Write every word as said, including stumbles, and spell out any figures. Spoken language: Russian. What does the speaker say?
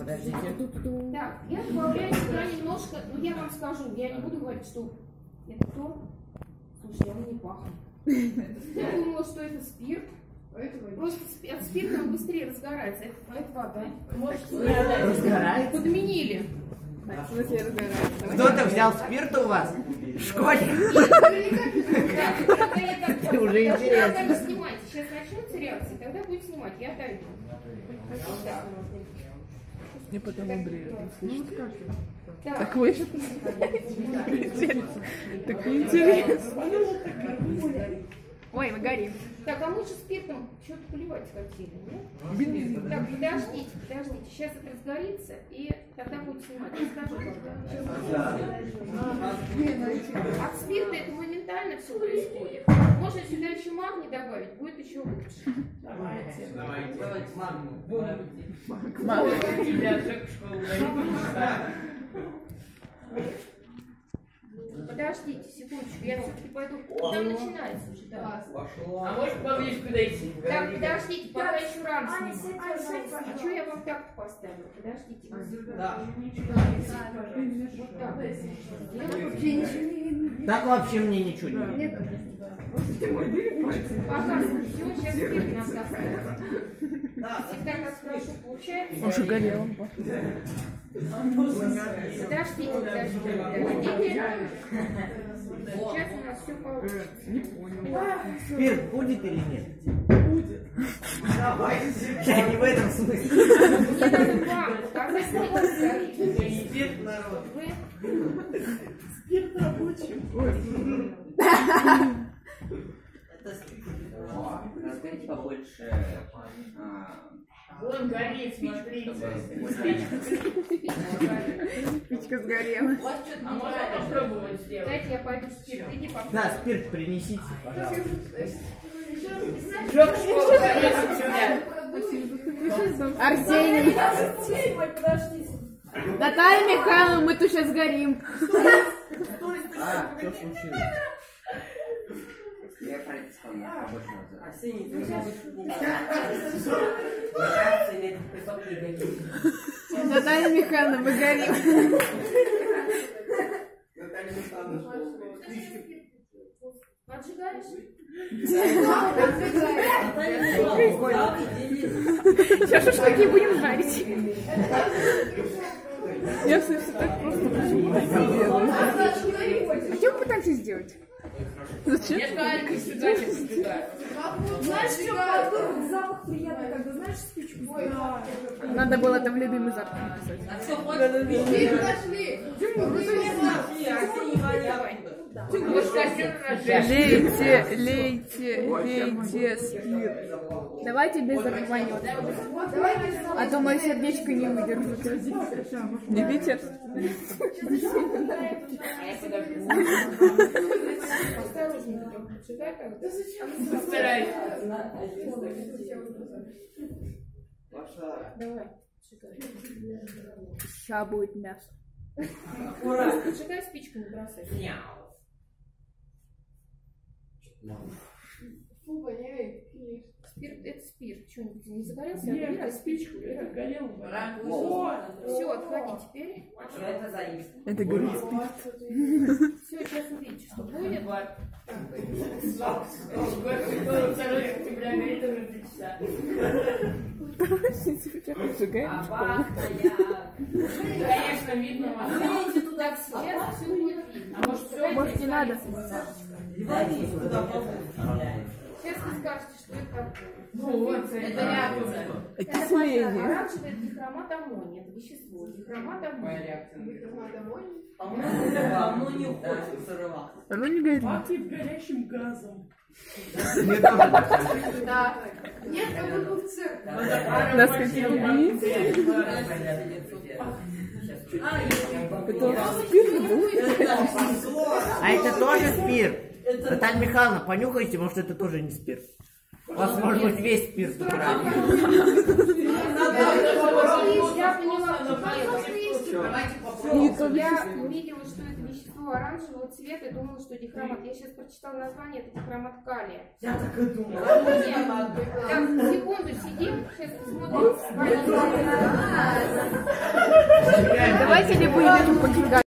Подождите. Так, я добавляю сюда немножко, ну я вам скажу, я не буду говорить, что это то. Слушай, оно не пахнет. Я думала, что это спирт. Просто от спирта он быстрее разгорается. Это, это вода. Разгорается. Подменили. Кто-то взял спирт у вас? В школе? Это уже интересно. Когда вы снимаете, сейчас начнутся реакции, тогда будет снимать. Я отойду. Мне потом Андрей слышит. Так, Так вы же так неинтересно. Ой, мы горим. Так, а мы же спиртом что-то поливать хотели, нет? Бензин. Так, подождите, подождите. Сейчас это разгорится, и тогда будет снимать. Я скажу, когда. От спирта это моментально все происходит. Можно сюда еще магний добавить, будет еще лучше. Давайте. Давайте магний. Подождите секундочку, я все-таки пойду. Там начинается уже, да. А может поближе дойти? Так, подождите, пока еще рано сниму. А что я вам так поставила? Подождите. Да. Вот так. Так вообще мне ничего не видно. Пока все, сейчас спирт нам достанет. Всегда как хорошо получается. Он же горел. Подождите, подождите, подождите. Сейчас у нас все получится. Не понял. Спирт будет или нет? Будет. Давай. Я не в этом смысле. Мне надо вам показать, что это горит. Спирт, народ. Вы? Спирт рабочий. Это спирт. Расскажите побольше. Вон горит, смотрите. Спичка сгорела. А можно попробовать сделать? Дайте я пойду спирт. Иди попробуй. Да, спирт принесите, пожалуйста. Арсений. Наталья Михайловна, мы тут сейчас горим. А, что случилось? Я про это сказал, побольше назад. Арсений, ты Наталья Михайловна, мы горим. Наталья Михайловна, Поджигаешь? Сейчас шашлыки будем жарить. Я все так просто почему-то делаю. А что мы пытаемся сделать? Зачем? Я Алька сюда не сюда. Знаешь, что запах приятный, когда знаешь спичку? Надо было там любимый запах написать. Лейте, лейте, лейте спирт. Давайте без рванет. А то мое сердечко не выдержит. Не видите? Осторожненько только поджигай. Постараюсь. Давай. Сейчас будет мясо. Поджигай спичку, не бросай. Фу, воняет. Спирт, это спирт. Что-нибудь не загорелся? Нет, это спичку, это горело. Все, отходи теперь. это заиск. Это говорит спирт. Все, сейчас увидите, что будет. второго октября горит уже три часа. Конечно, видно. Видите туда свет, все будет видно. А может, все? Может, не надо? Сейчас вы скажете, что это такое. Ну вот, это реакция. Окисление. Оранжевый дихромат аммония. Это вещество. Дихромат аммония. Оно не уходит сырова. Оно не горит. Пахнет горящим газом. Да. Нет, как будто в церкви. Нас хотели убить. Это спирт будет? А это тоже спирт? Наталья Михайловна, понюхайте, может это тоже не спирт. У вас может быть весь спирт украли. Я поняла, что я увидела, что это вещество оранжевого цвета, и думала, что дихромат. Я сейчас прочитала название, это дихромат калия. Я так и думала. Так, секунду сидим, сейчас посмотрим. будете поджигать.